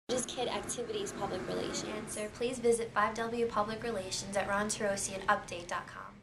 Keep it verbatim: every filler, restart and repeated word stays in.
Just Kid Activities Public Relations. Answer, please visit five W Public Relations at ron torossian update dot com.